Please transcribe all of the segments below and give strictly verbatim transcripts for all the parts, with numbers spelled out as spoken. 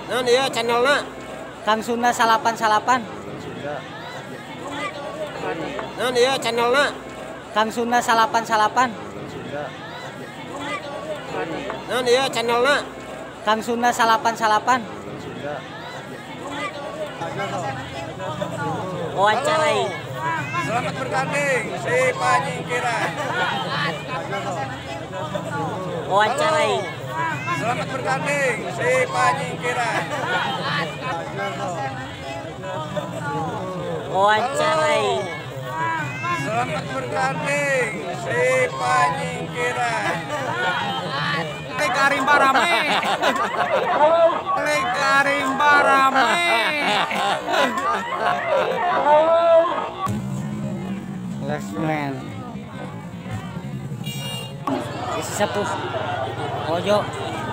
Nah dia channelnya Kang Sunda salapan salapan. Nah dia channelnya Kang Sunda salapan salapan. Nah dia channelnya Kang Sunda salapan salapan. Wawancarai. Selamat bertanding si Panyingkiran. Wawancarai. Selamat bertanding si Panyingkiran. Wawancarai. Selamat bertanding si Panyingkiran. Karim Barame. Karim Barame. Last man. Isi sepuh. Pojok.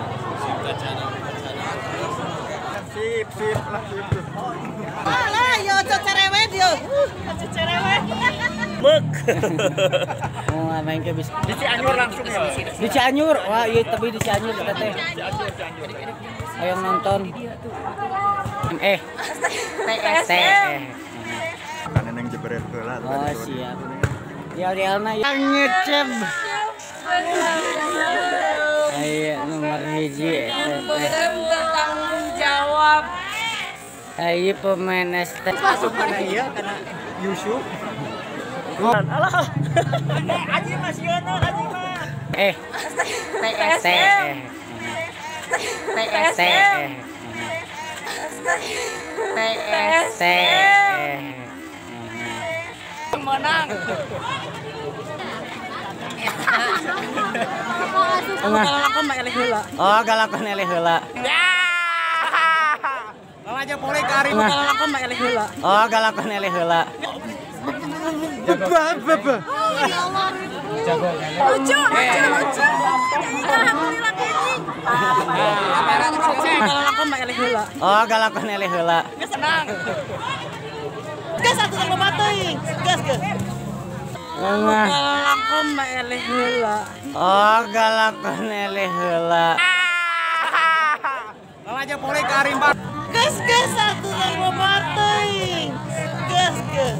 Sip, sip lah, sip. Alah, yo cerewet yo. Cerewet. Bek. Oh, main ke bis. Di Cianjur langsung ya. Di Cianjur. Wah, iya tapi di Cianjur kita teh. Ayo nonton. Eh. T S. Karena neng jebret heula. Oh, siap. Ya Rialna yang ngecep. Ayo nomor hiji. Bertanggung jawab. Ayo pemain S T. Masuk karena iya karena Yusuf. Alah. Aji Mas Yono, Aji Mas. Eh. T S. T S. T S. Menang. Oh, galakon eleh heula. Kalau aja boleh Karim. Oh, galakon eleh heula. Beba beba. Lucu, lucu, lucu. Alhamdulillah kencing. Oh, galakon eleh heula. Senang. Gas satu sama bateuing. Gas gas. Galakon eleh heula. Oh, galakon eleh heula. Kalau aja boleh Karim Bar. Gas gas satu sama bateuing. Gas gas.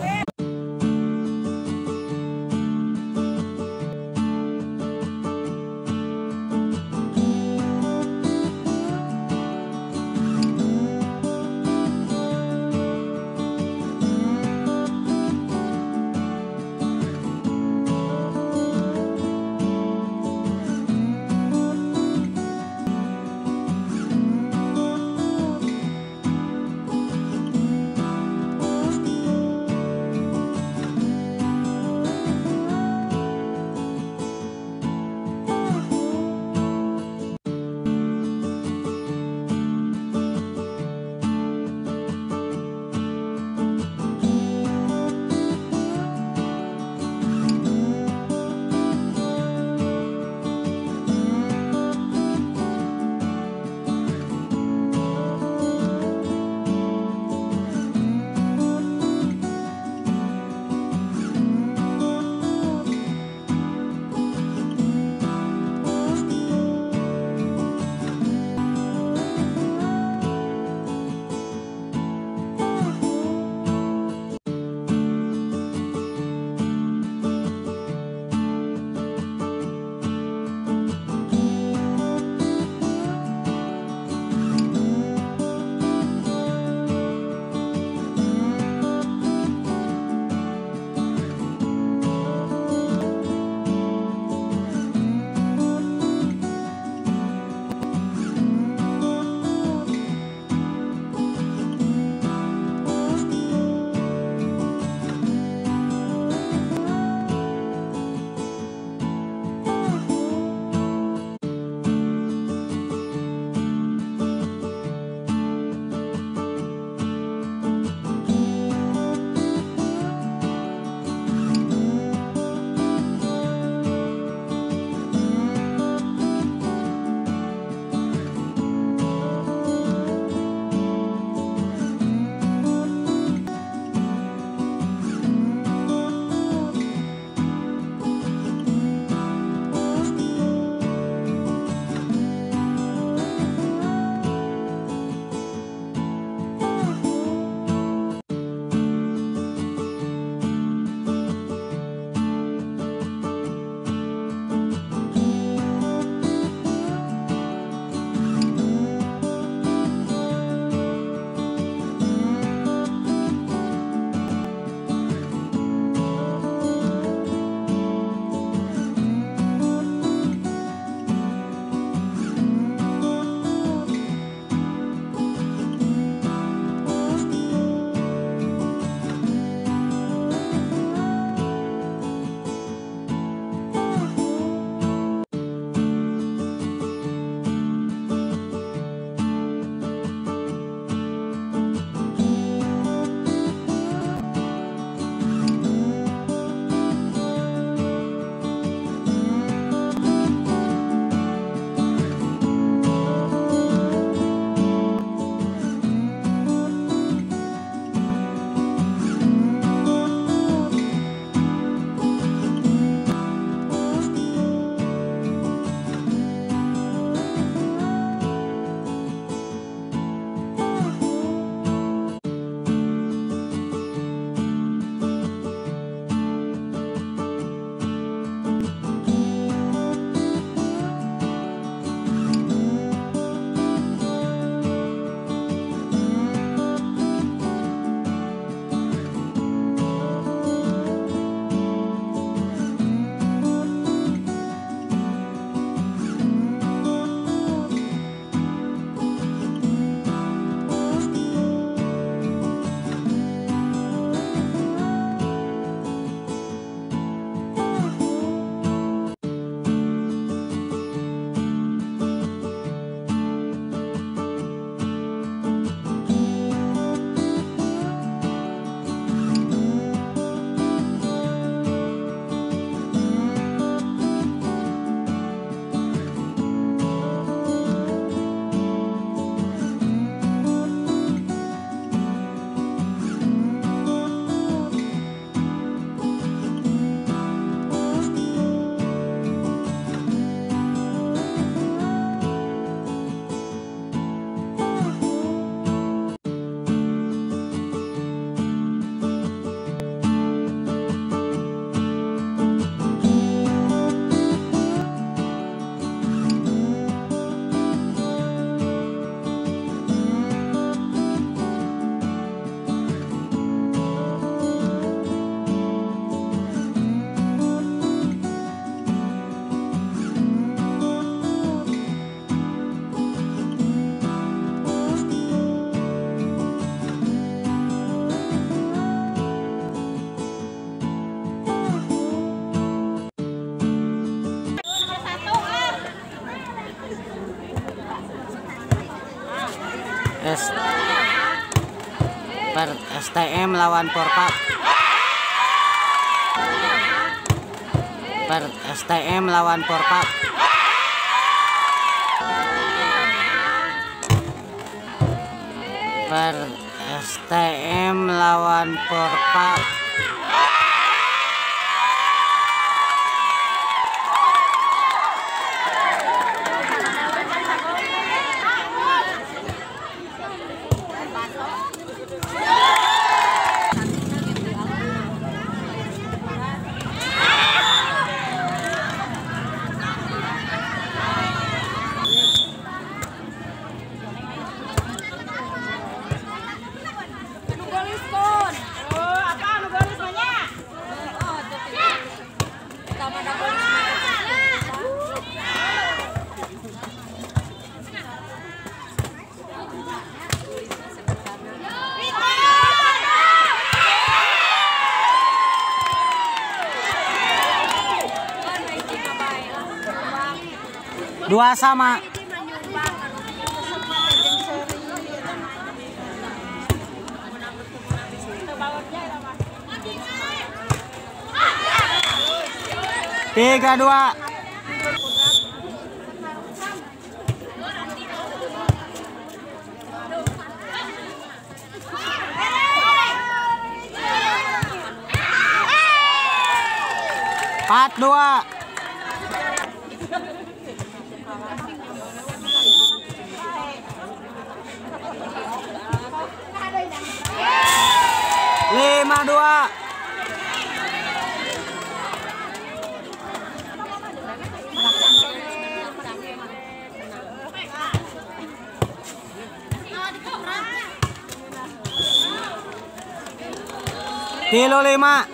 S per S T M lawan Porpak. Per S T M lawan Porpak. Per S T M lawan Porpak. Dua sama. Tiga dua. Empat dua. Lima dua. Kilo lima.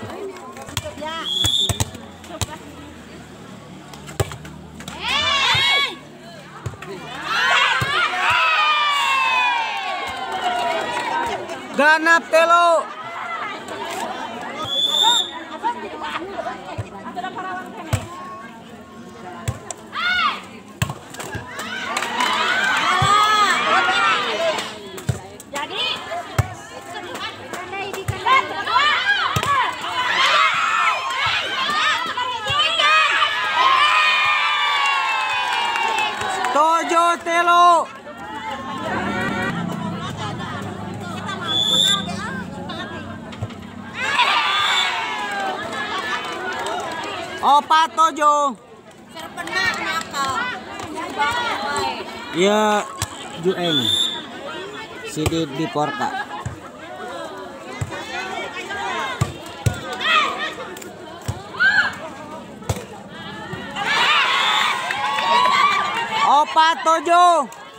Ganap telo. Tujuh telo. Opat tujuh. Ya Jueng Sidit di Porka. Opat tujuh.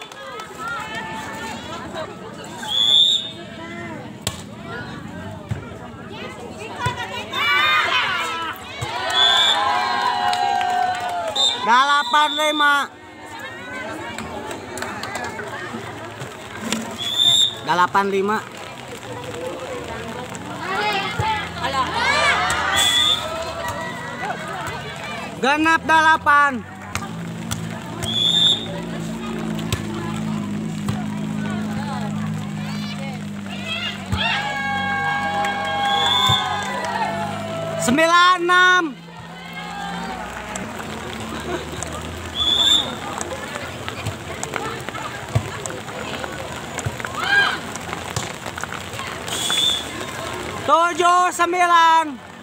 Delapan lima. Delapan lima. Genap delapan. Sembilan enam. Tujuh sembilan.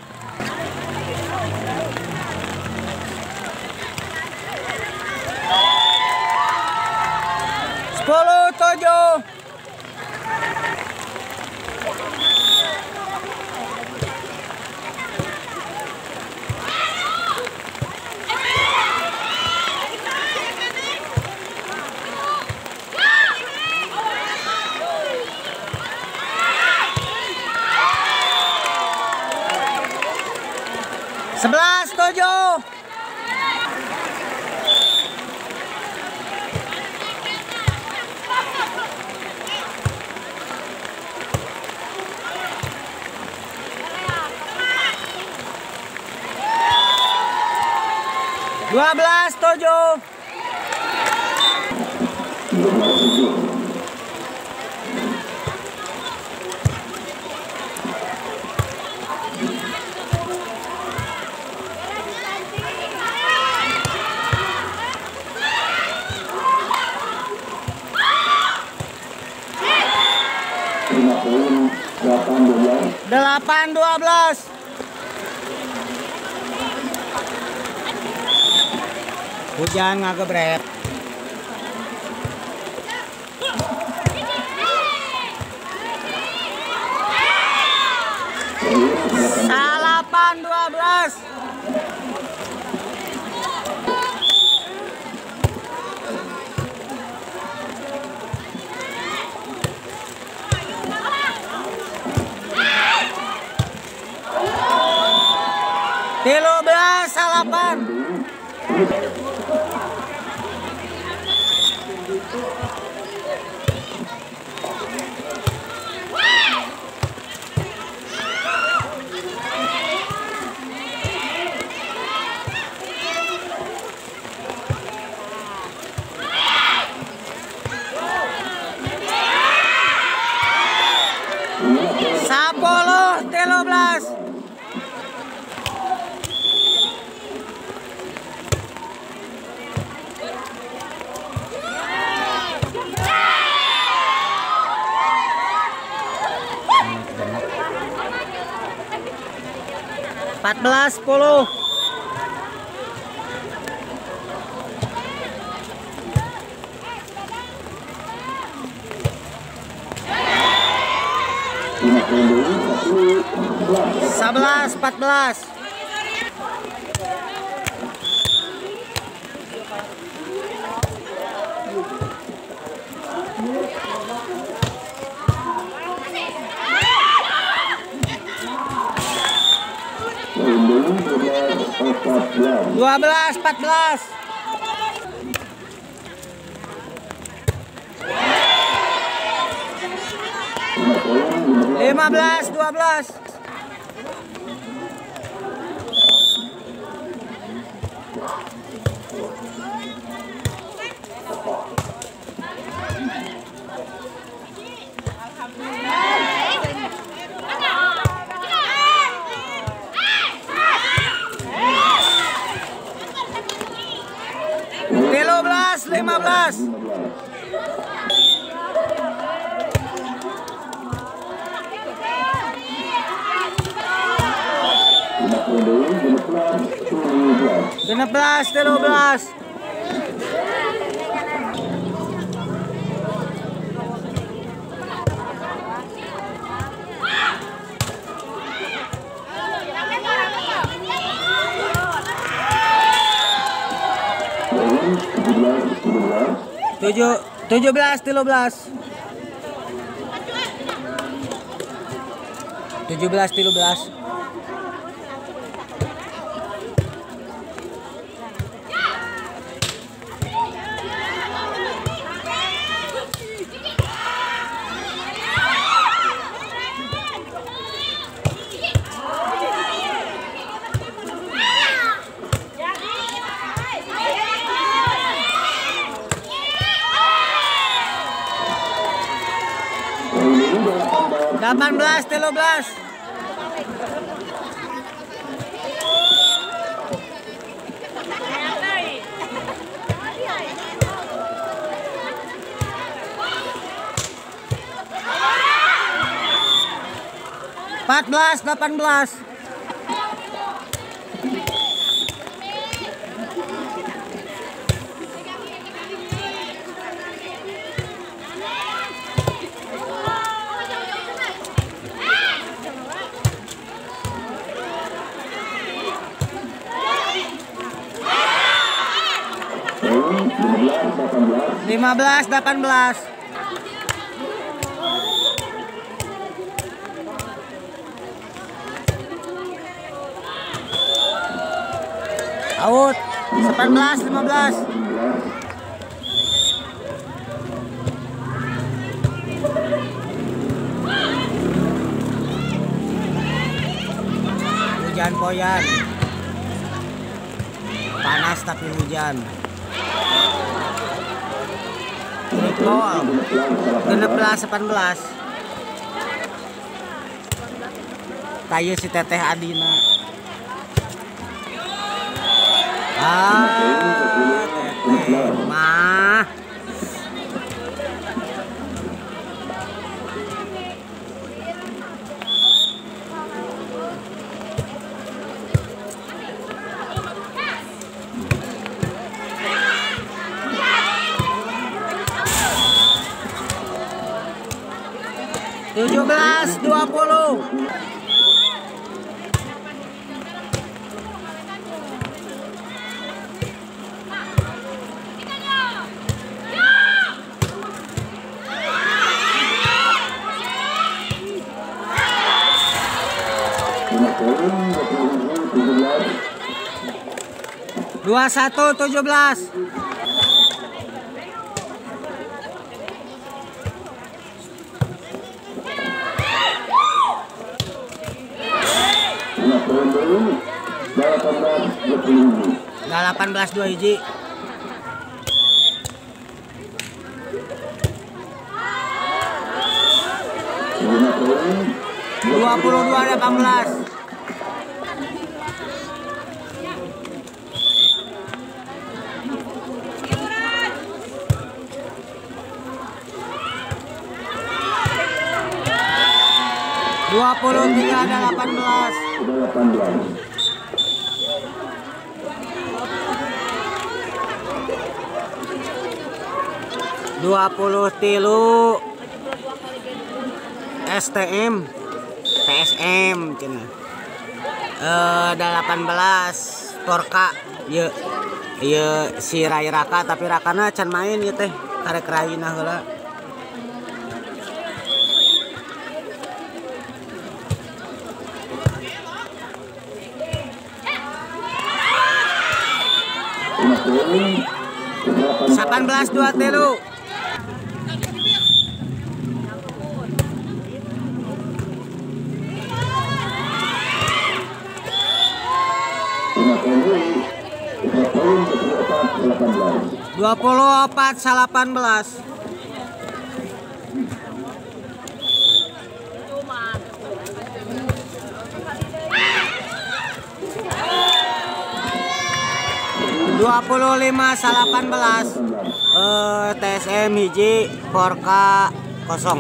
Sepuluh tujuh. Sebelas tujuh. Dua belas tujuh. Delapan dua belas. Hujan ngagebret. Salapan dua belas. Tilu belas salapan. Sepuluh tilu belas. Empat belas sepuluh. Sebelas empat belas. Dua belas empat belas. Lima belas dua belas. Tilu belas lima belas. Genep belas tilu belas. Tujuh tujuh belas tilu belas. Tujuh belas tilu belas. Delapan belas tilu belas. Empat belas delapan belas. Lima belas delapan belas. Out. Delapan belas lima belas. Hujan poyan. Panas tapi hujan. Gol. Genep belas delapan belas. Kayu si Teteh Adina. Ah, Teteh mah. tujuh belas dua puluh. dua puluh satu tujuh belas. delapan belas dua hiji. dua puluh dua delapan belas. dua puluh tiga delapan belas. dua puluh tilu S T M T S M cina. Eh delapan belas Porka. Ye ye si Rai Raka tapi Rakana can main ya teh karek raina heula. delapan belas dua tilu. dua puluh empat delapan belas. dua puluh lima delapan belas. Eh T S M hiji Porka kosong.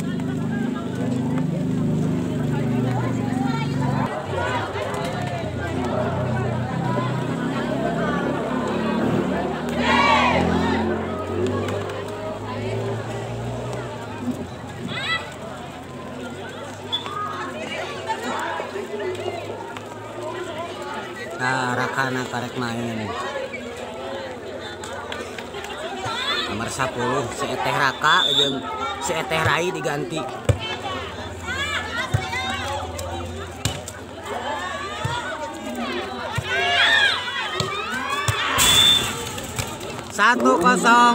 Nah, Rakana karek main. Nomor sepuluh si Eteh Raka jeung si Eteh Rai diganti. Satu kosong.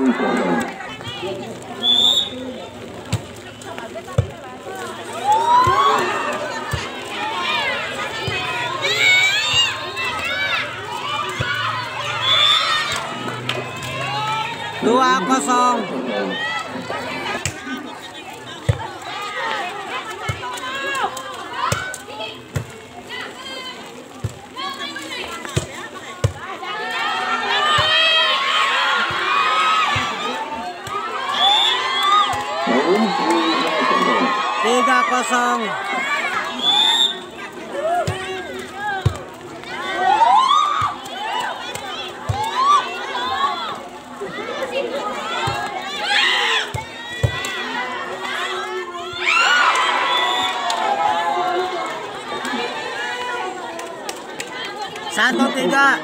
Dua kosong. Tiga kosong. Satu tiga.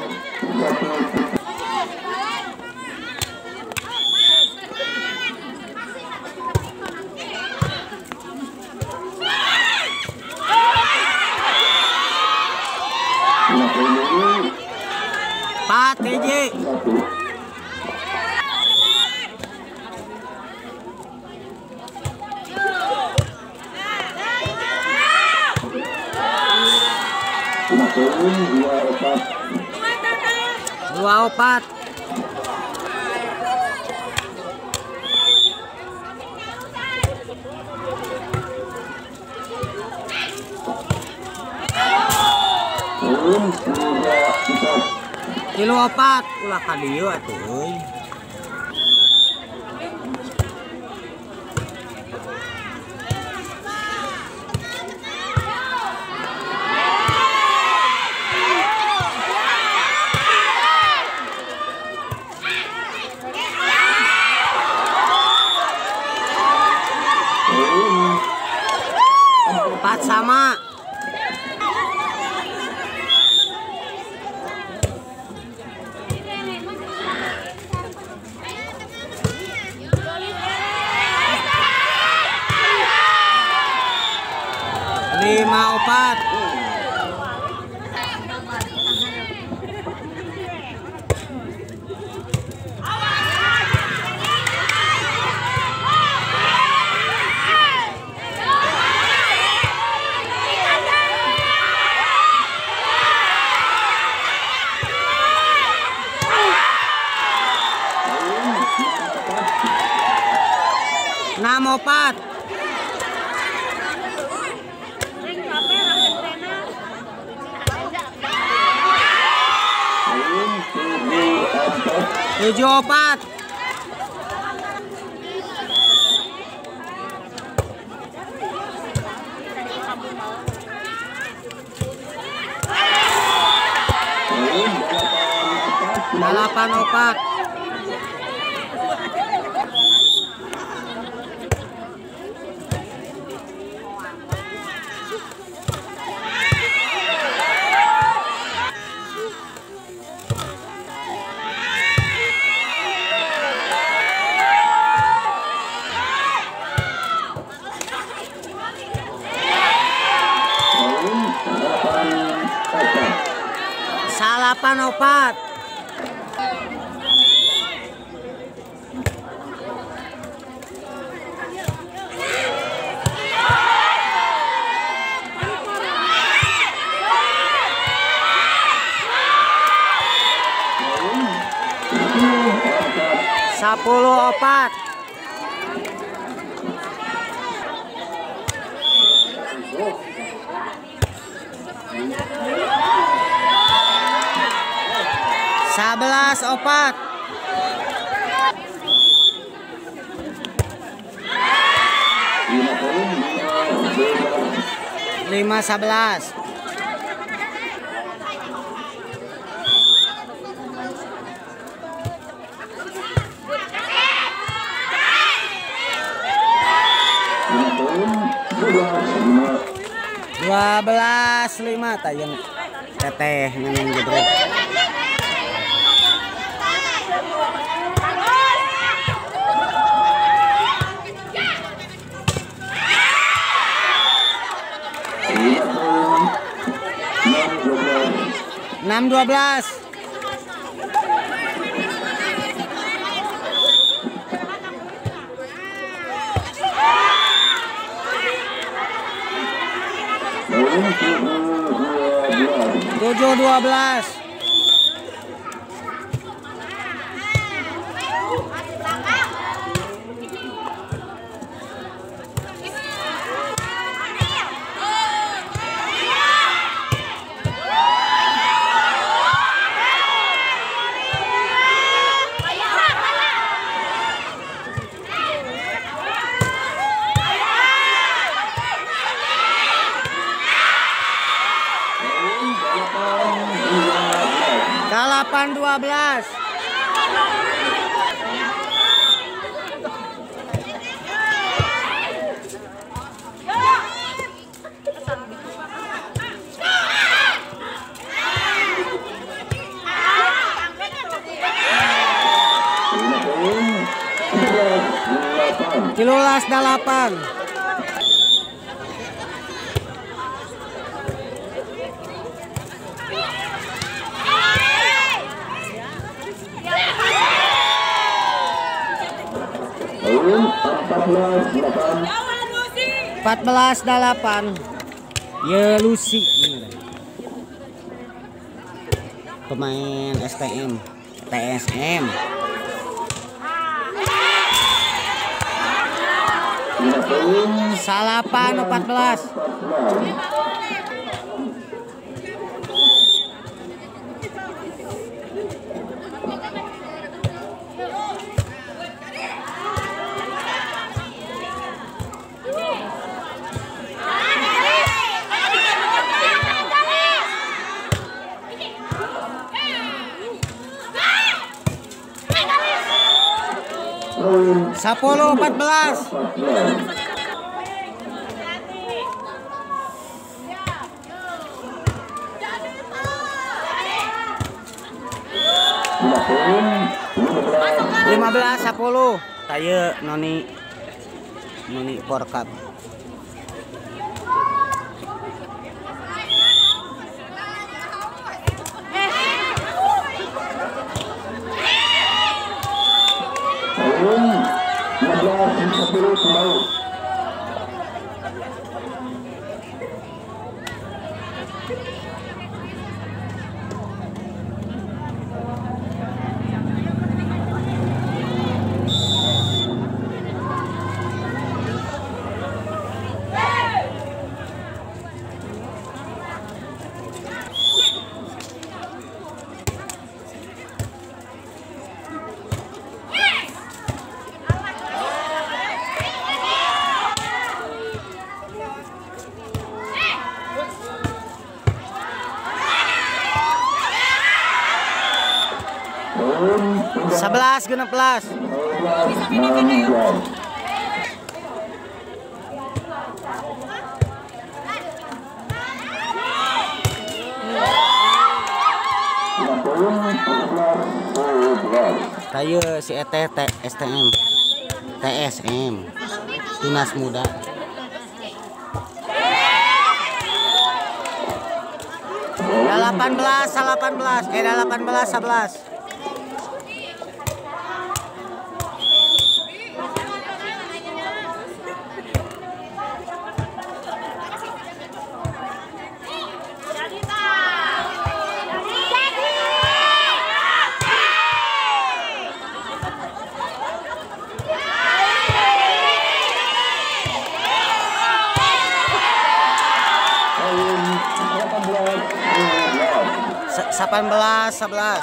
Empat hiji. Dua opat. Kilo opat ulah ka dieu atuh euy. Empat sama. Lima opat. Enam opat. Tujuh opat. Delapan opat. Salapan opat. Sepuluh opat. Sebelas opat. Lima sebelas. Dua belas lima tayang teteh neneng jebret. Enam dua belas. Tujuh dua belas. Delapan dua belas. Tilulas delapan. Empat belas delapan. Ya Lucy pemain S T M T S M. Salapan empat belas. Sepuluh empat belas. lima belas sepuluh. Tayo noni noni porkap. Sebelas genep belas. Tayo si E T T S T M T S M Tunas Muda. Delapan belas delapan belas eh delapan belas sebelas. delapan belas sebelas.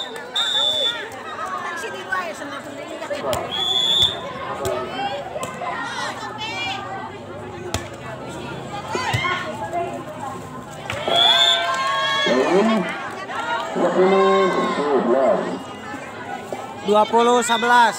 Dua puluh sebelas.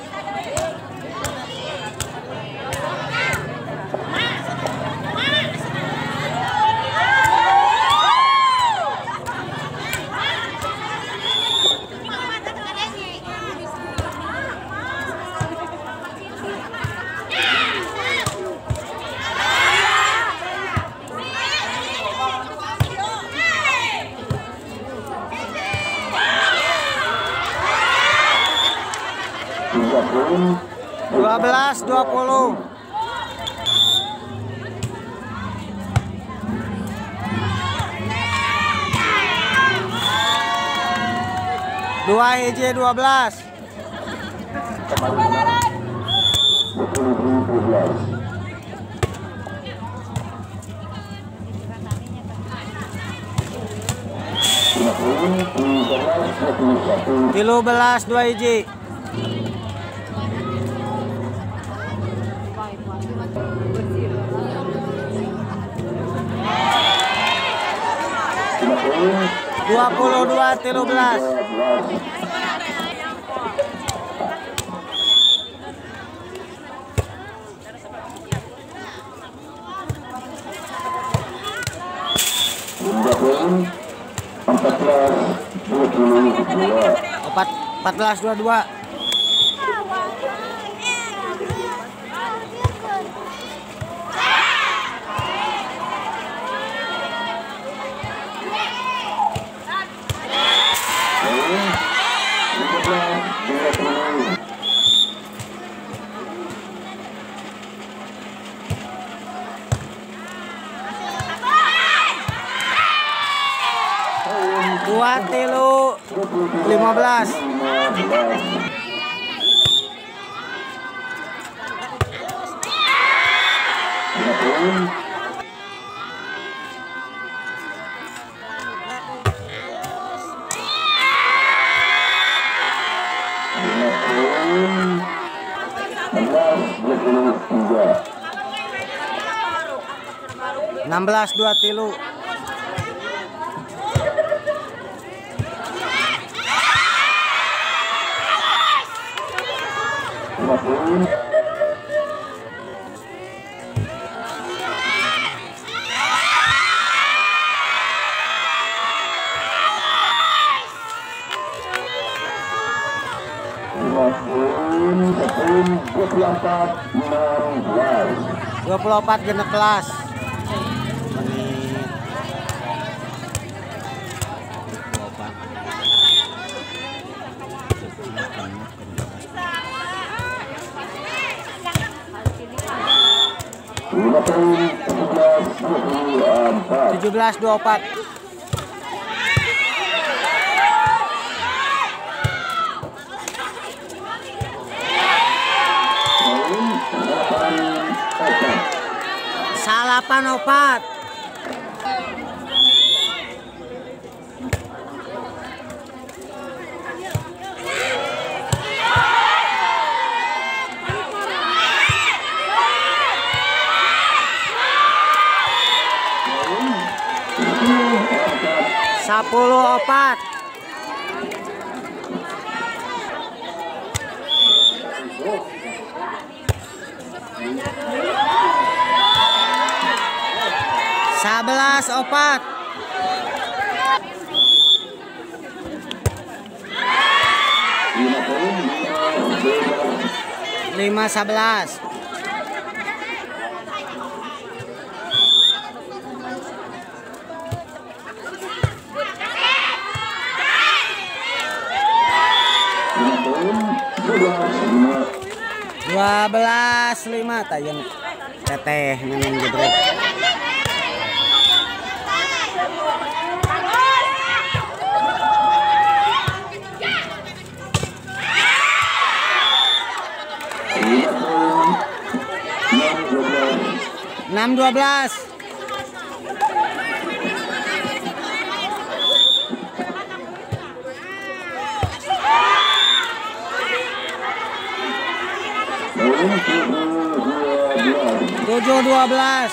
Dua belas dua puluh. Dua hiji dua belas. Tilu belas dua hiji. Dua puluh dua tilu belas. Empat empat belas dua dua. Dua tilu lima belas. Enam belas dua tilu. dua puluh empat genep kelas. tujuh belas dua puluh empat. Salapan opat. Sepuluh opat. Sebelas opat. Lima sebelas. Dua belas lima tayang teteh neneng jedrek. Enam dua belas. Tujuh dua belas.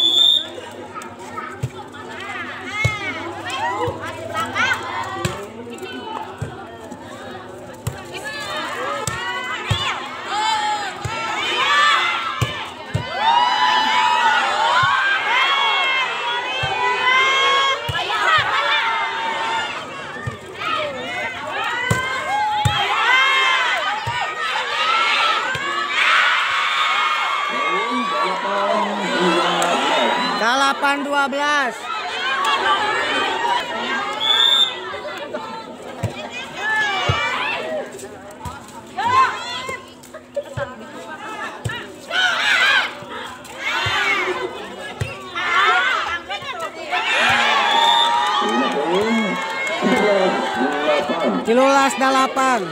Delapan dua belas. Tilulas delapan.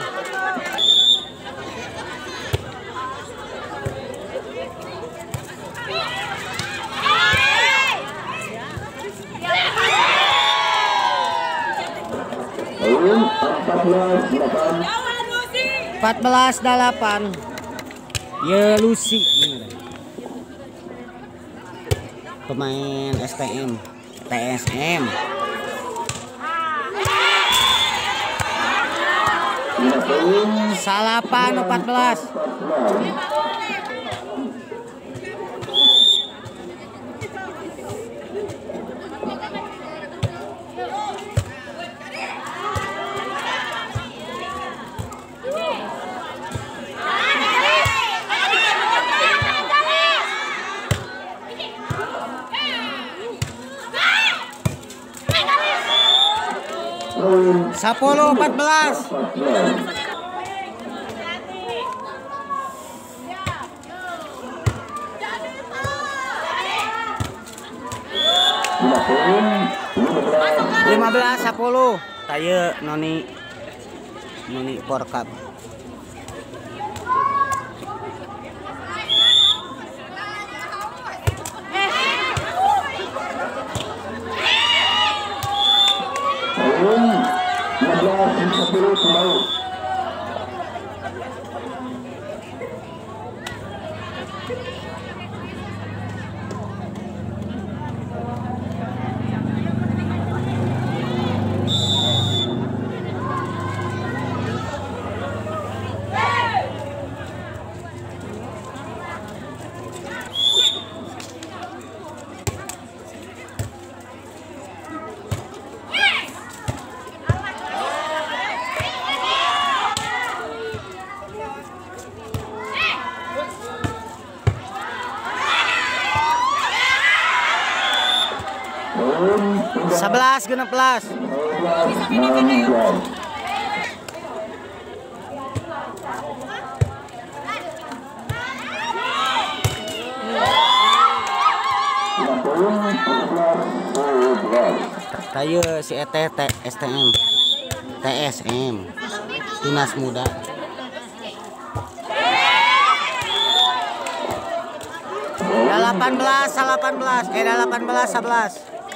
Empat belas delapan. Ya Lucy pemain S T M T S M. Salapan empat belas. Sepuluh empat belas. Lima belas sepuluh. Tayo noni noni porkap. sebelas genep belas. Kayu si E T T S T M T S M Tunas Muda. delapan belas delapan belas eh delapan belas sebelas.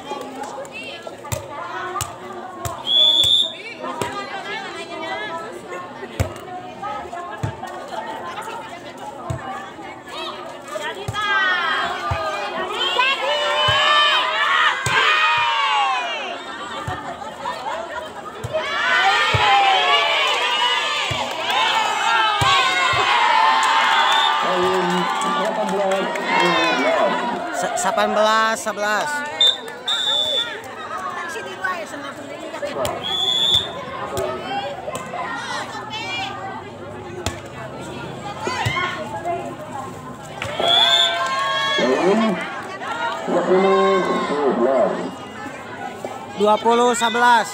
delapan belas sebelas. dua puluh sebelas.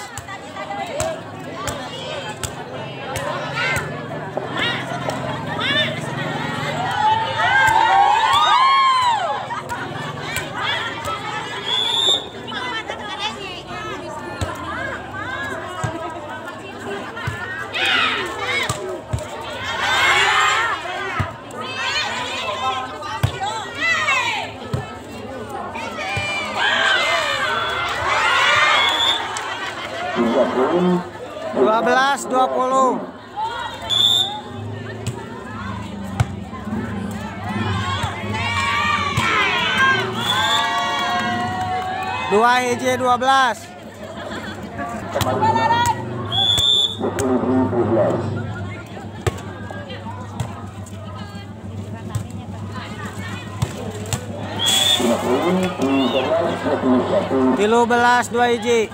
dua belas dua puluh. Dua hiji dua belas. Tilu belas dua hiji.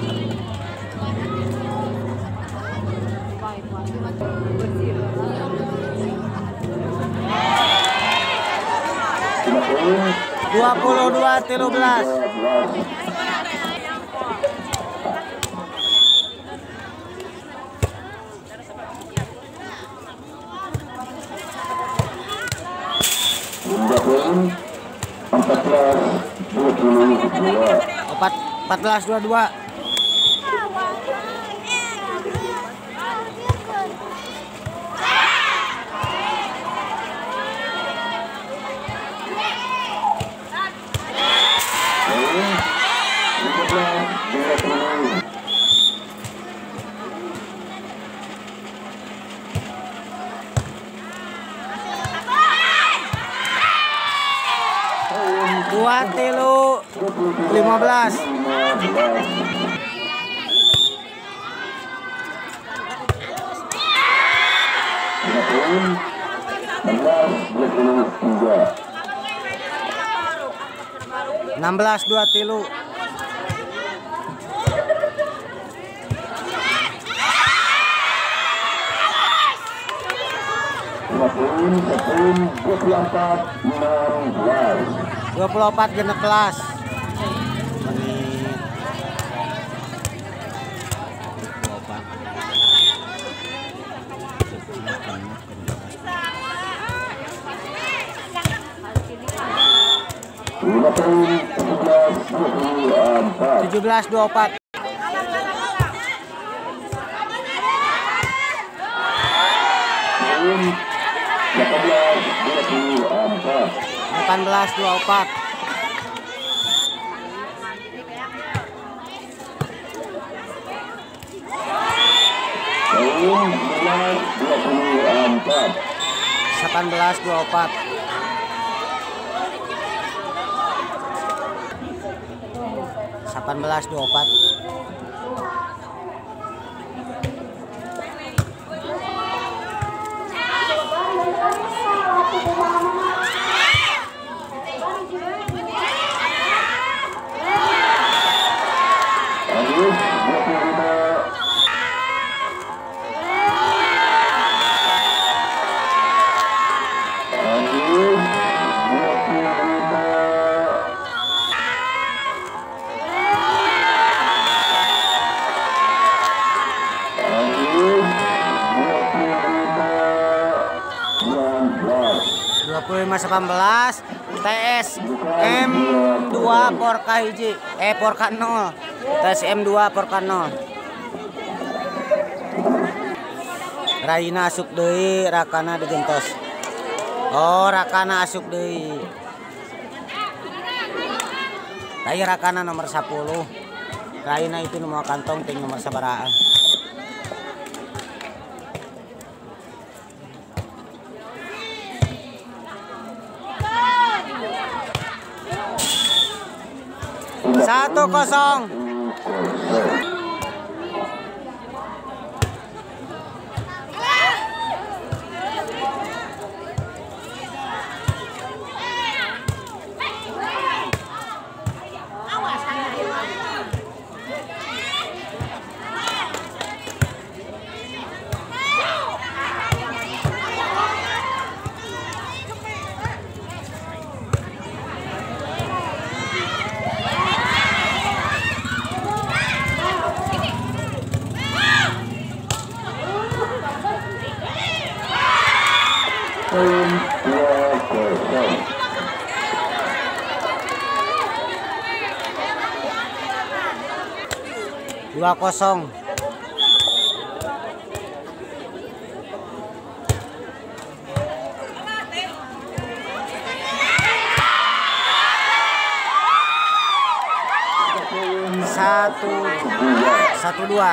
Dua puluh dua tilu belas. Empat empat belas dua dua. Dua tilu lima belas. Enam belas dua tilu. Dua puluh empat genep kelas. Tujuh belas dua empat. Delapan belas dua empat. Delapan belas dua empat. Delapan belas dua empat. lima delapan belas T S M dua Porka hiji eh Porka nol T S M dua Porka nol. Raina asup deui, Rakana digentos. Oh, Rakana asup deui. Tadi Rakana nomor sepuluh. Raina itu nomor kantong ting nomor sabaraha. Satu kosong. Dua kosong. Satu satu dua.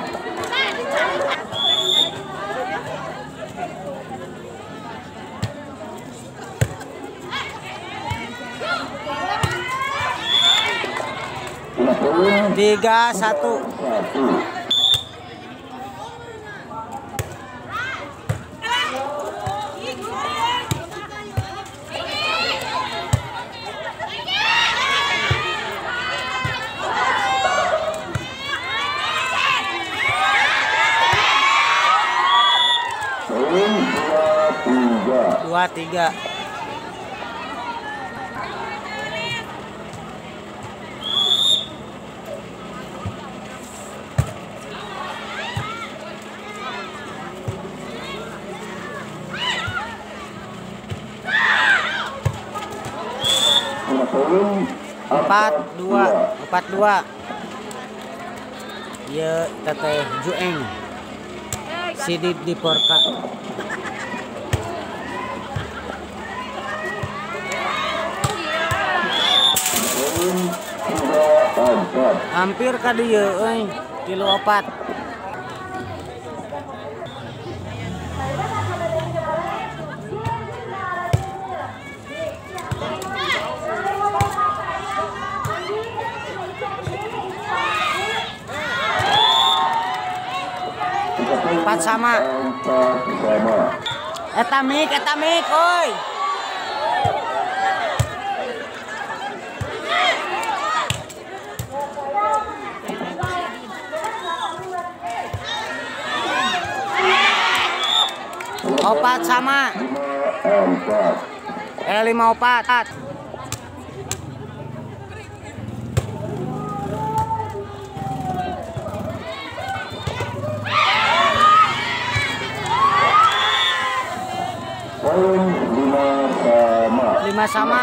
Tiga satu. Dua tiga. Empat dua empat dua. Ya teteh Jueng Sidip di Porka. Hampir ka dieu euy kilo opat. Empat sama. Eta mik, eta mik, oi. Opat sama. Eh lima opat. Lima sama.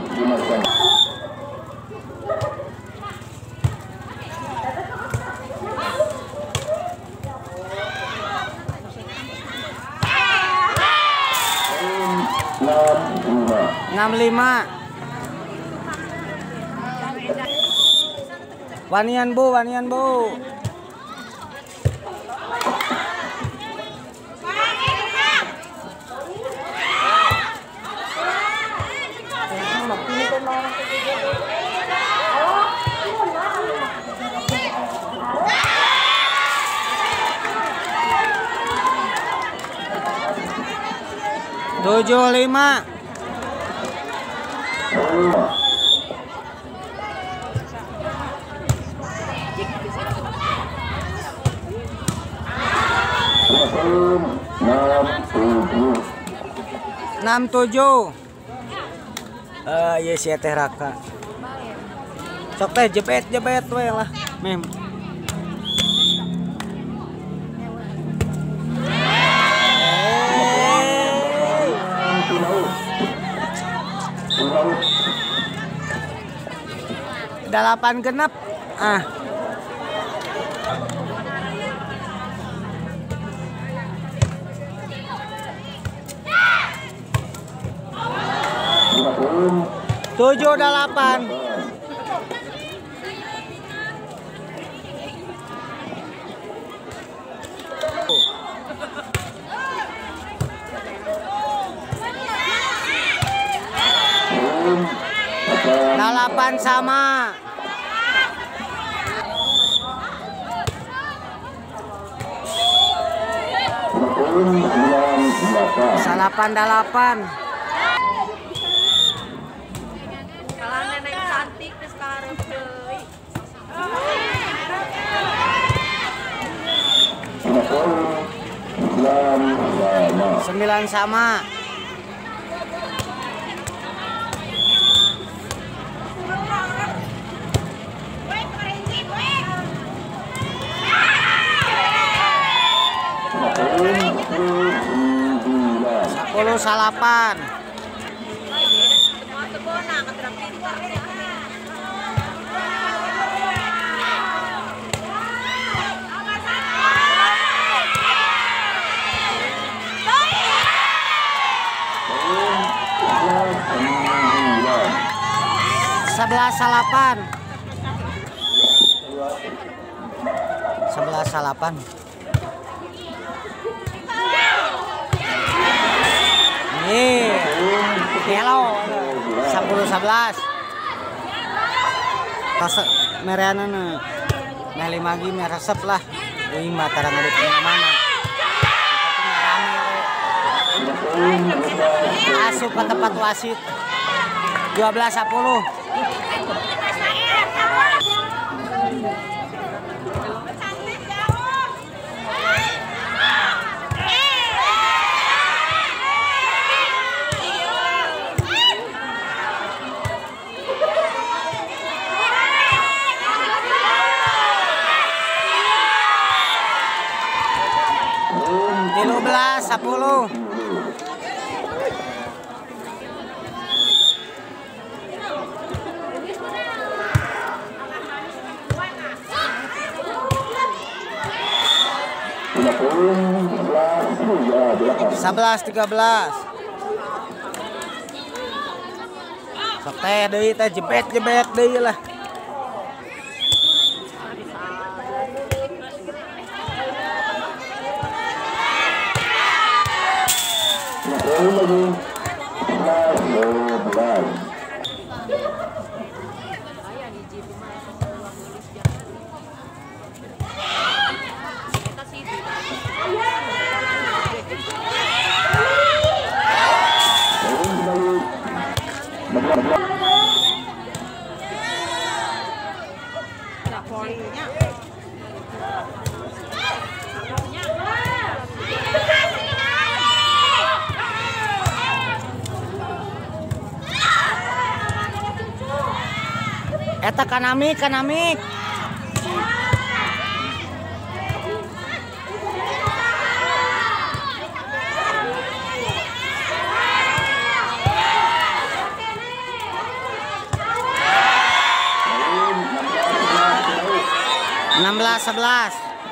Enam lima. Wanian bu, wanian bu. Tujuh lima. Enam tujuh. Eh, iya si teh Raka. Sok teh jebet jebet we lah, mem. Delapan genep. Ah. Tujuh delapan. Delapan sama. Salapan delapan. Kalau nenek cantik sekarang deui. Sembilan sama. Sepuluh salapan. Sebelas salapan. Sebelas salapan. Nih, hello, sepuluh sebelas. Tas mereana na, nah lima lagi meresep lah. Uing mah tarang ada di mana. Asup ke tempat wasit. Dua belas sepuluh. Tiga belas sepuluh. Sebelas tiga belas. Sok teh deui teh jebet-jebet deui lah. Eta kanamik, kanamik. enam belas sebelas.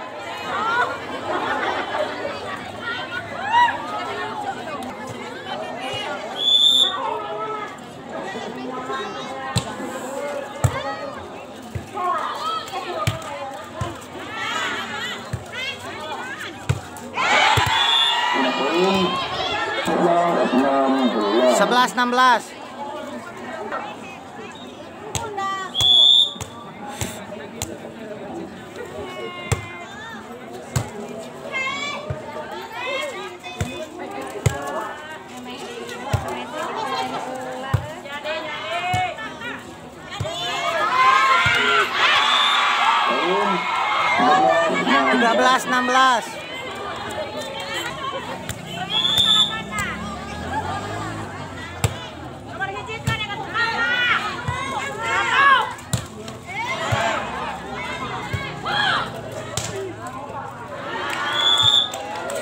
Sebelas enam belas. Tiga belas enam belas.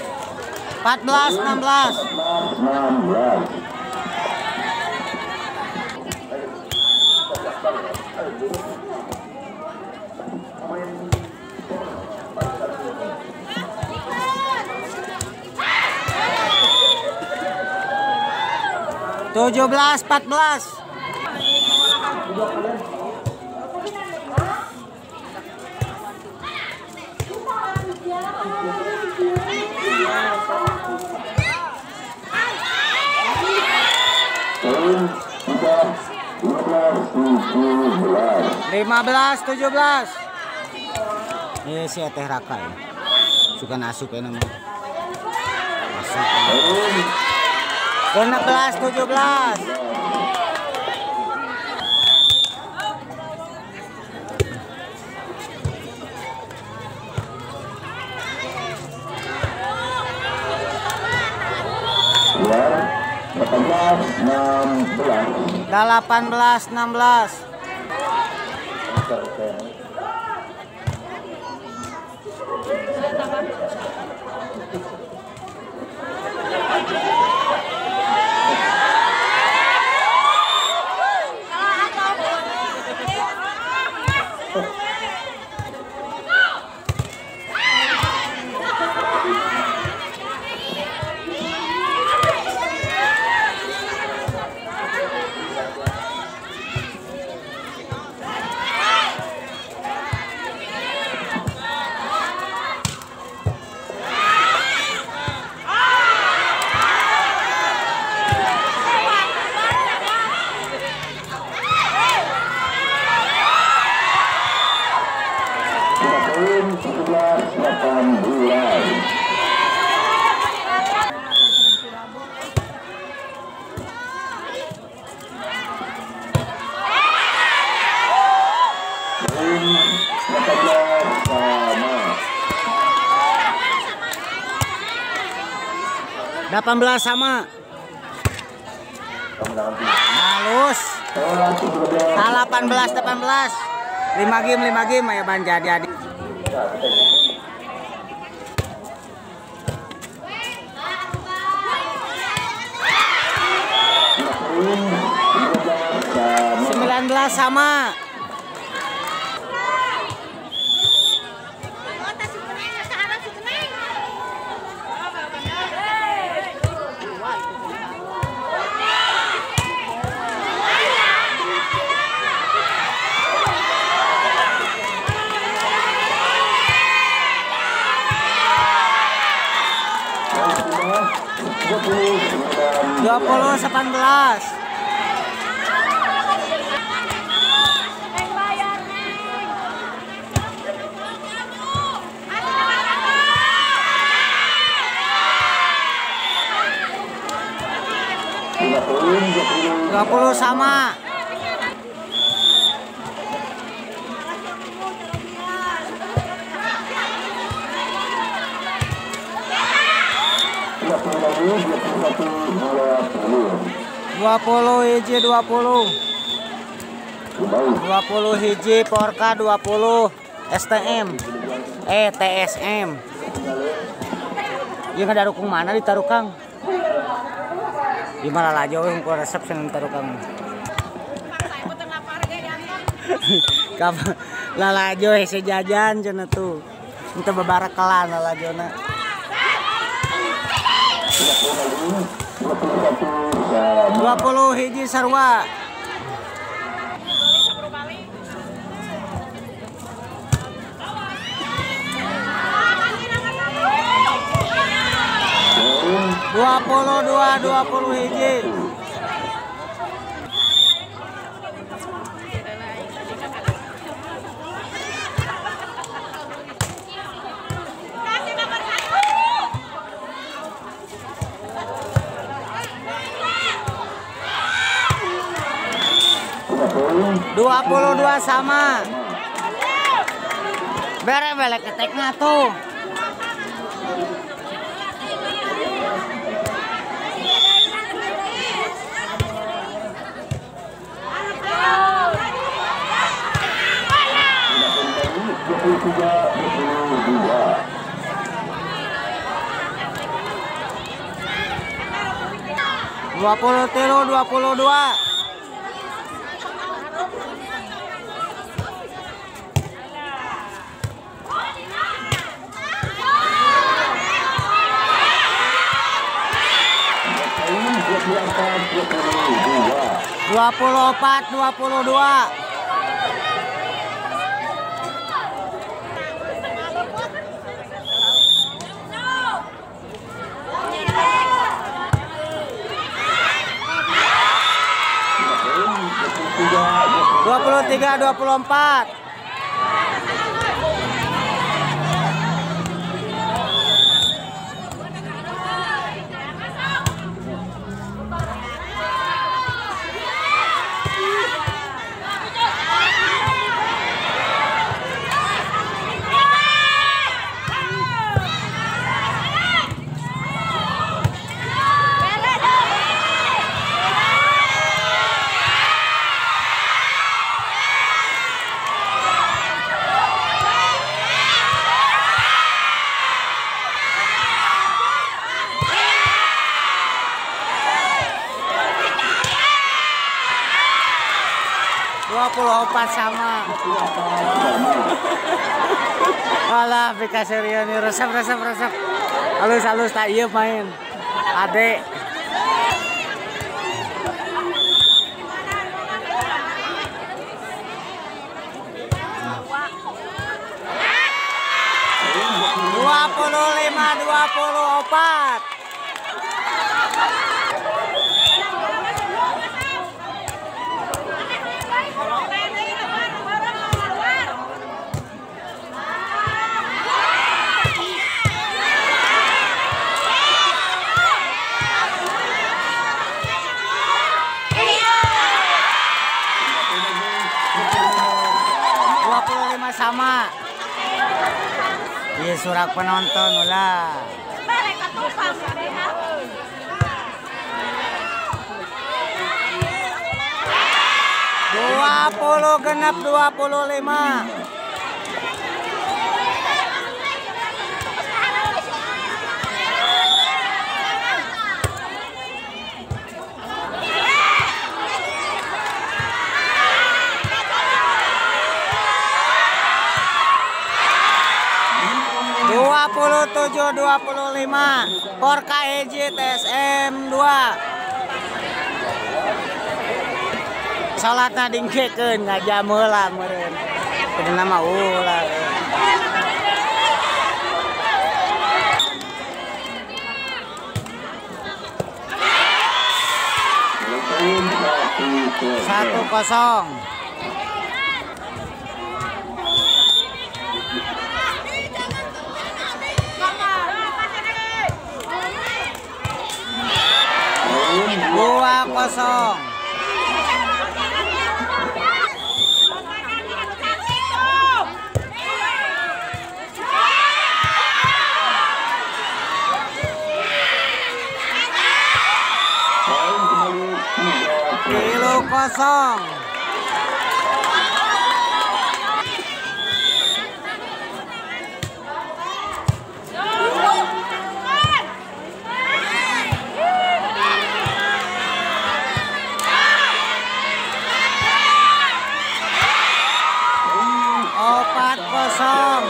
Empat belas enam belas. tujuh belas empat belas. lima belas tujuh belas. Ini si Teh Raka ya. Suka nasup ya namanya. Masuk. enam belas tujuh belas. delapan belas enam belas. delapan belas sama. Halus. delapan belas delapan belas. lima game lima game ya ban jadi adik. sembilan belas sama. dua puluh delapan belas. dua puluh sama. dua puluh hiji dua puluh. dua puluh hiji Porka dua puluh S T M. Eh T S M. Ieu ngadarukung mana di Tarukang? Di mana lajo we ku resep seneng Tarukang. Kam lalajo hese jajan cenah tuh. Henteu babarakelan lalajona. dua puluh hiji sarua. dua puluh dua dua puluh hiji. dua puluh dua sama. Bere-bere keteknya tuh. dua puluh tilu dua puluh dua. dua puluh empat dua puluh dua. dua puluh tiga dua puluh empat. dua puluh empat sama. Alah, Pika serius nih, resep resep resep. Halus halus tak iya main. Adek. dua puluh lima dua puluh empat. Sama. Iya, surat penonton ulah. dua puluh genap dua puluh lima. dua puluh tujuh dua puluh lima. Porka E J T S M dua. Salatna dingkekeun ngajam heula meureun. Kudu nama ulah. Satu kosong. Dua kosong. Kilo kosong. Opat kosong.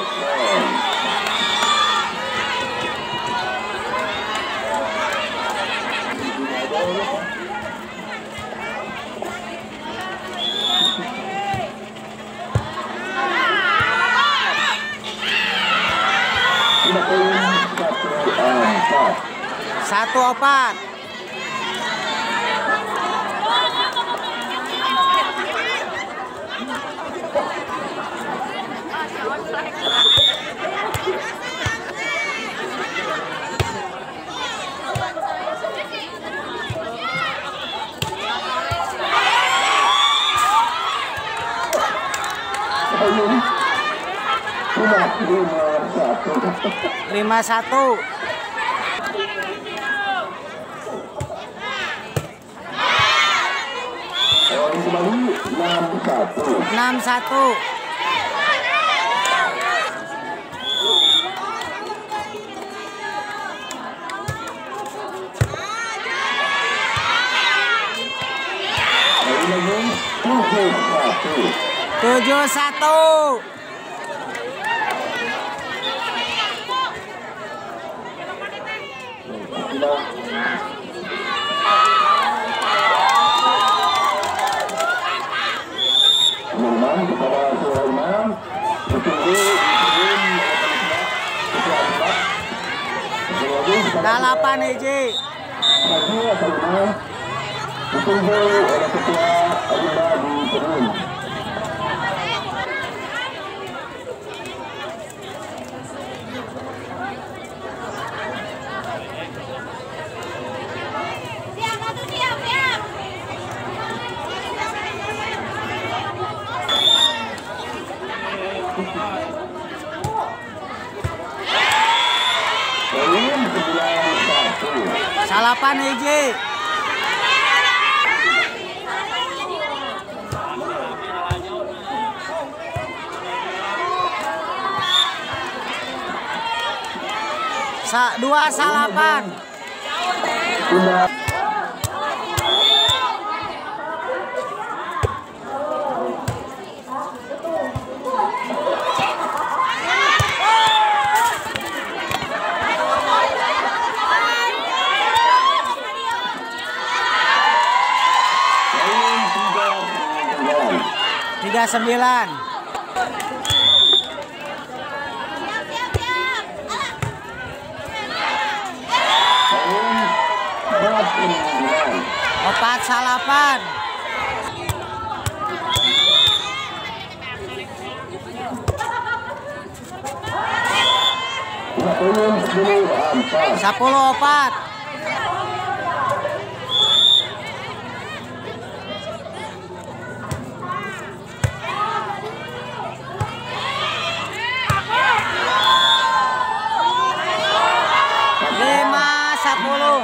Satu opat. Lima satu. Enam satu. Tujuh satu. Dalapan hiji. Salapan hiji. Sa dua salapan. Tiga sembilan. Opat salapan. Sepuluh opat. Lima sepuluh.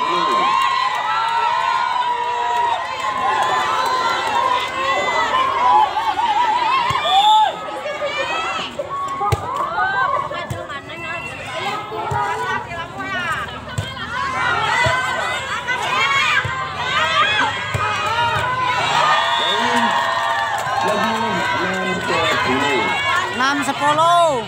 Enam sepuluh.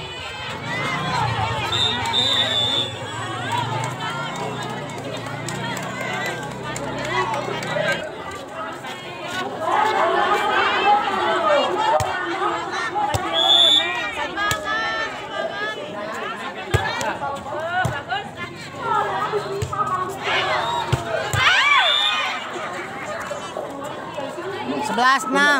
Sebelas enam.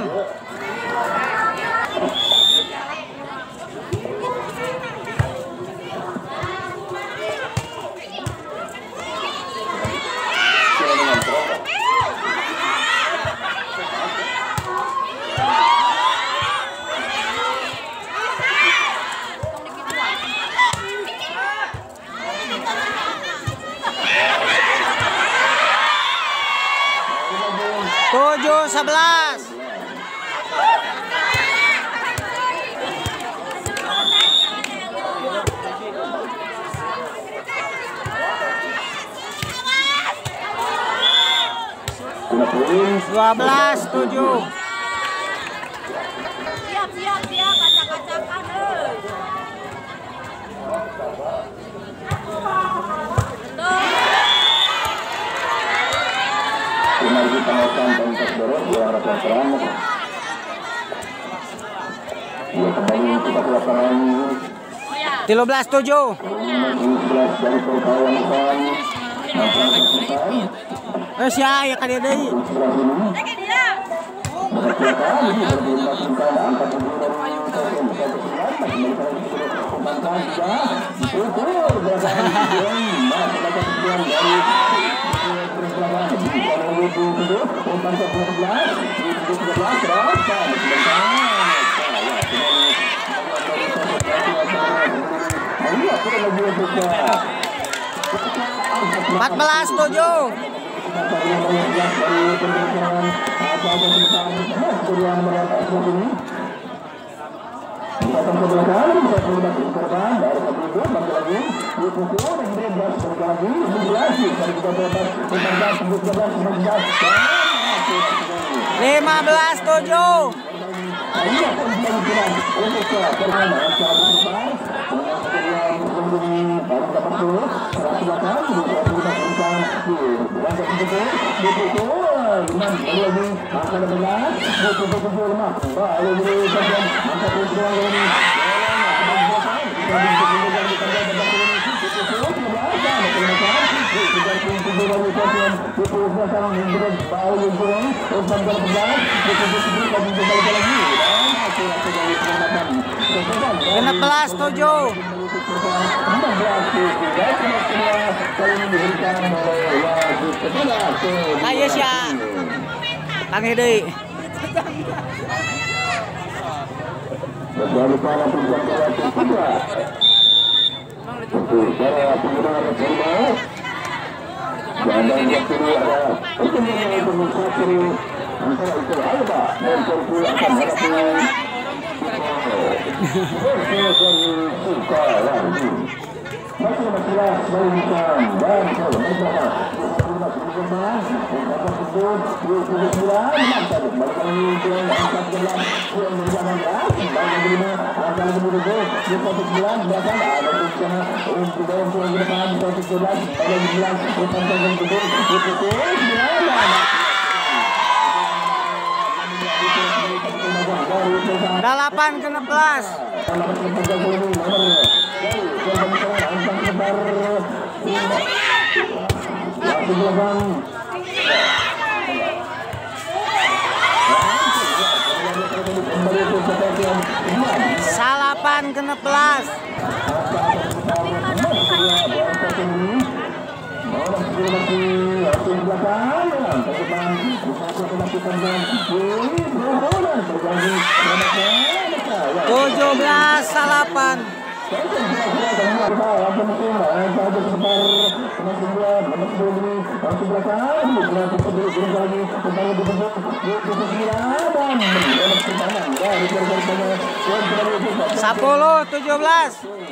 Tujuh sebelas. Dua belas tujuh. Siap, siap, siap, acak-acakan. Tiga belas tujuh. Eh sia ya ka dia deui. Empat belas tujuh. Lima belas tujuh. Genep belas tujuh. Ayo sya. Kang Hedi. Delapan ke enam belas. Salapan ke enam belas. Tujuh belas salapan. Sepuluh tujuh belas.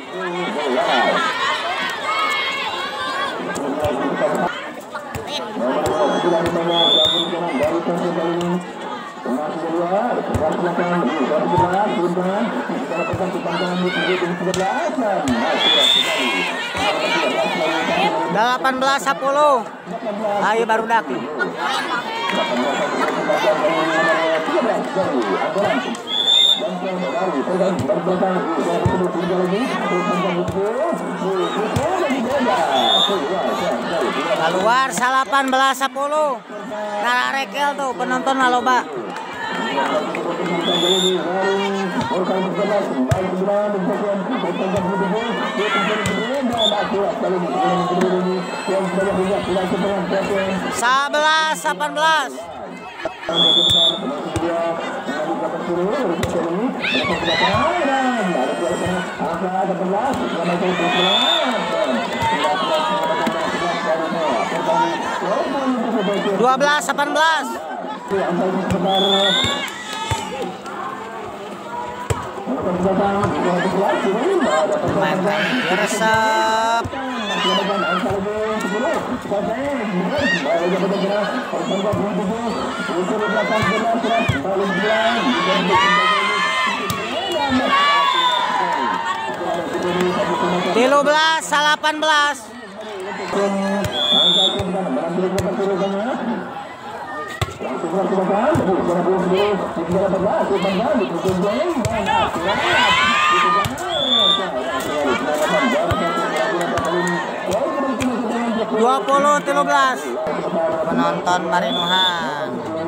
Delapan belas sepuluh. Ayo baru daki. Keluar delapan belas sepuluh. Nara rekel tuh penonton laloba. Sebelas delapan belas. Dua belas delapan belas. Resep. Tiga belas delapan belas. Dua puluh tiga belas. Penonton Marinuhan.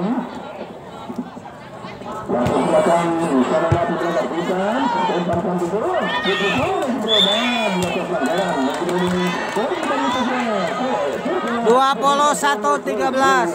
Dua puluh satu tiga belas.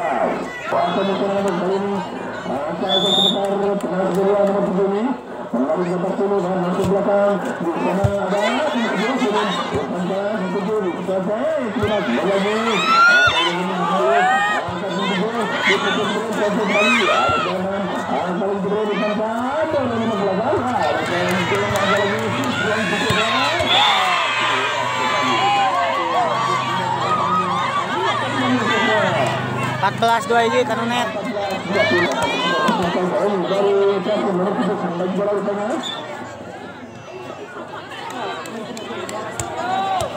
Empat belas dua ini kanonet.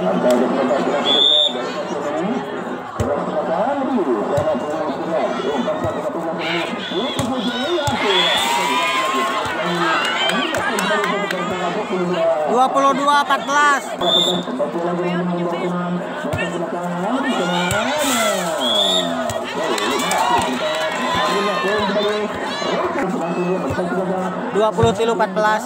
dua puluh dua empat belas. dua puluh tilu empat belas.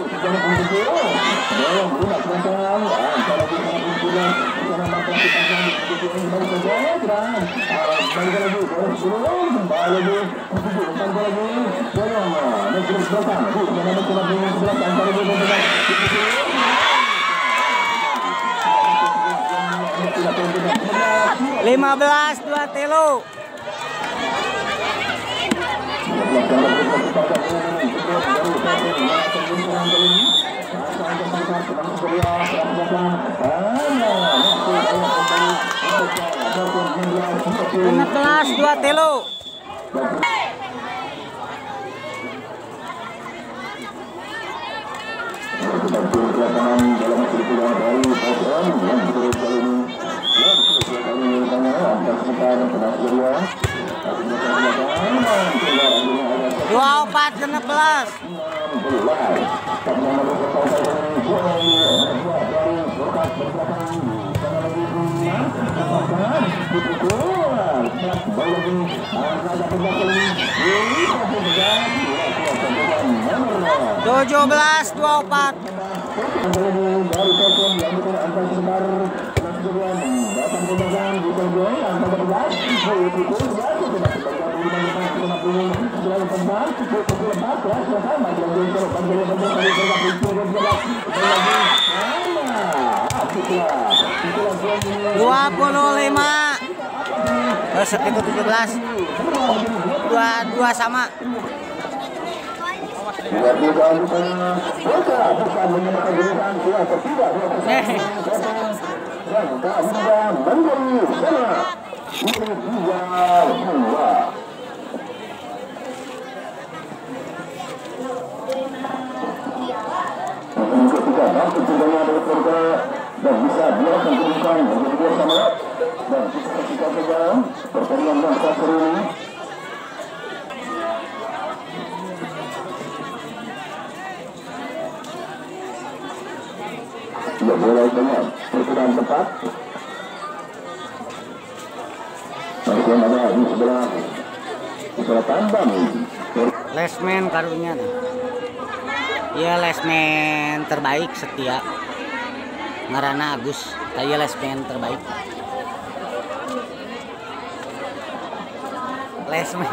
lima belas dua telu. lima belas dua telu. dua empat enam belas. tujuh belas dua empat. dua puluh lima. Oh, segitu tujuh belas. Dua dua sama. Eh. Dan bisa dia akan temukan menjadi dua sama dan kita saja pertandingan yang seru ini. Tidak boleh dengan perkiraan tepat. Masih ada di sebelah sebelah tambang. Lesmen karunya. Iya lesmen terbaik setia. Ngarana Agus, saya lesmen terbaik. Lesmen.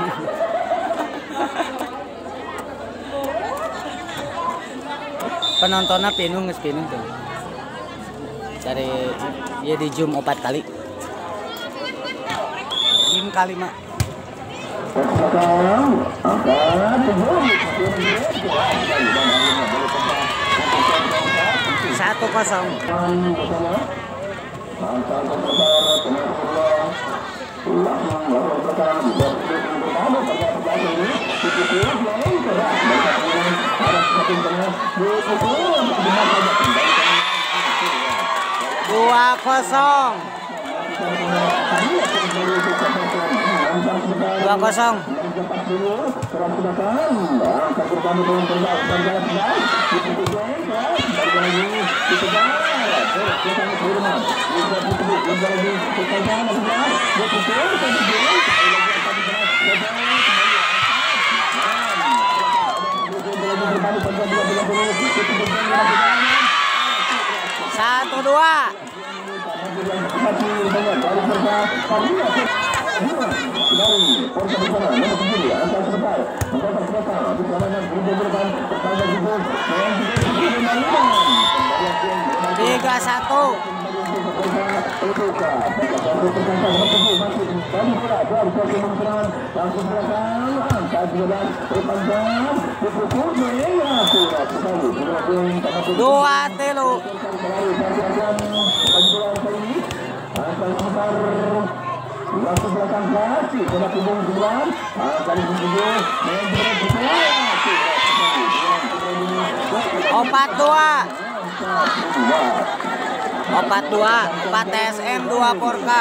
Penontonnya penuh nges penuh tuh. Cari ya di zoom empat kali. Zoom kali mak. Satu kosong. Dua kosong. Dua kosong. Satu dua. Tiga satu. Dua telu. Opat dua. Opat dua, opat T S M dua Porka.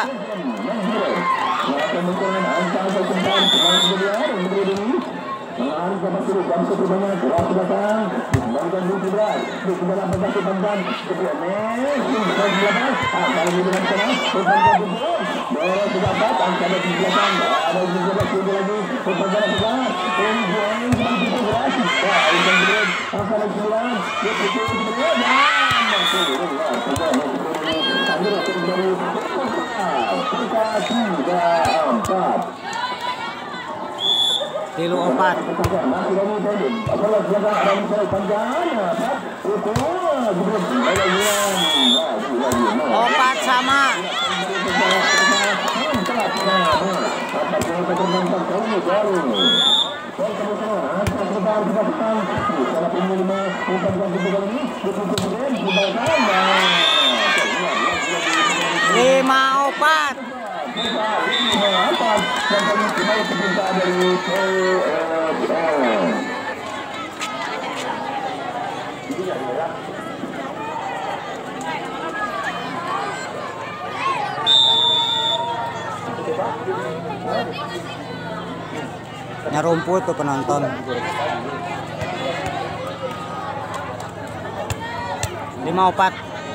Tilu opat. Opat sama. Lima opat. Nyarumput tuh penonton. Lima opat.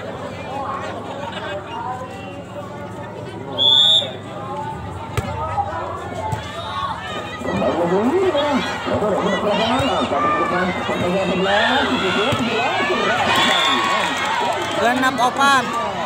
Genap opat.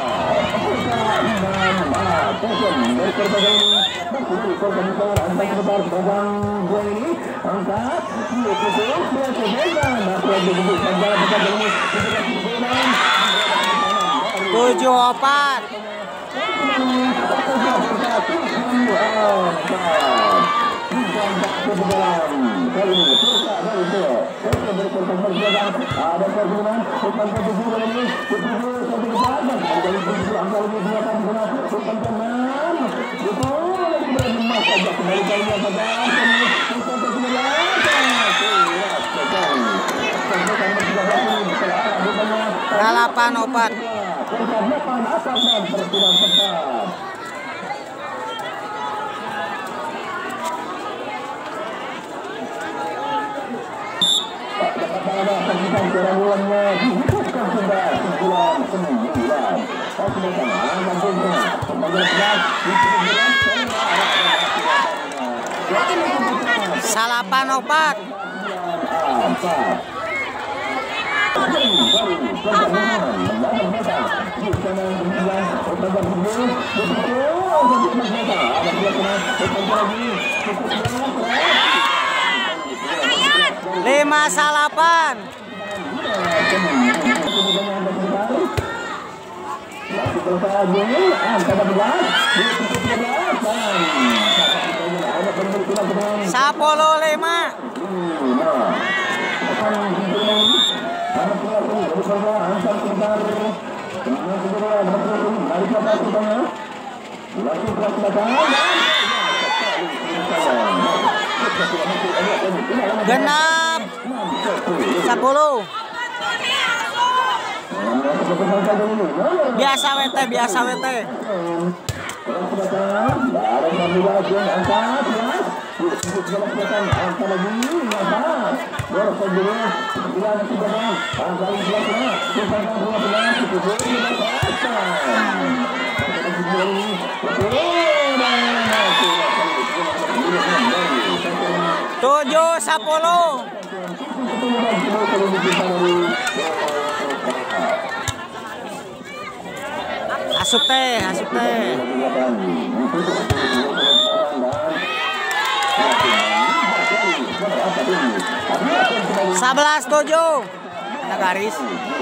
Tujuh opat. Delapan opat. Salapan opat. Lima salapan. Sepuluh lima. Genap sepuluh. Biasa W T, biasa W T. Tujuh sepuluh. Asup teh, asup teh. Sebelas tujuh. Ada garis.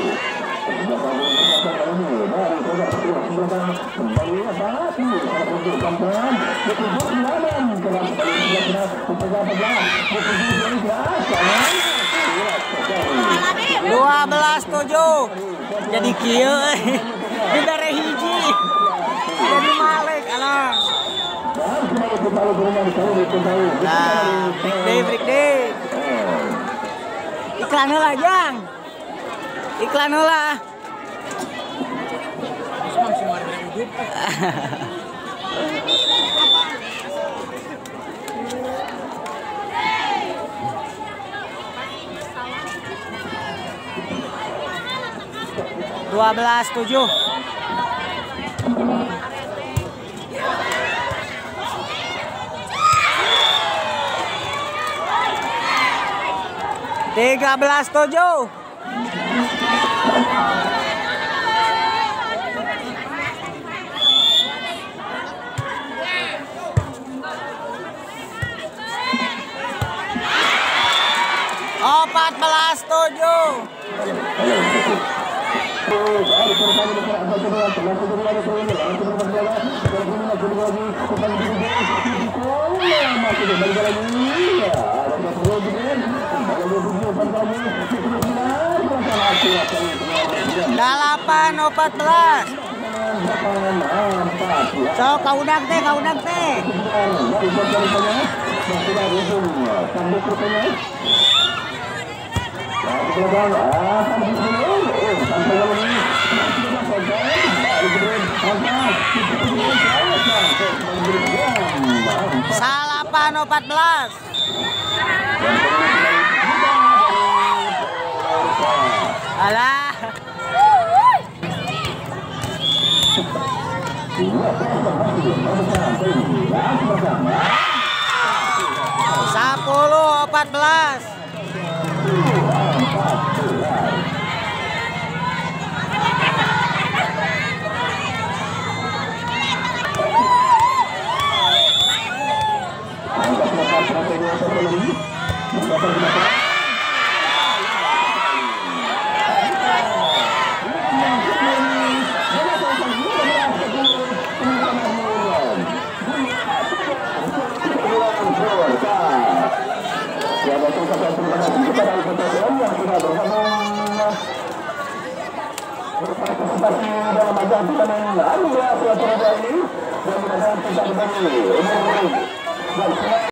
Dua belas tujuh. Jadi kieu. Dibere hiji. Jadi Malik anak. Nah, break day, break day. Iklan heula, Jang. Iklan heula. dua belas tujuh. tiga belas tujuh. empat belas tujuh. Delapan empat belas. So kau udang teh, kau udang teh. Salapan empat belas. Alah. Sepuluh empat belas. Berpartisipasi dalam ajang turnamen Anugerah Surabaya ini dan mudah-mudahan tidak berbagi umur dan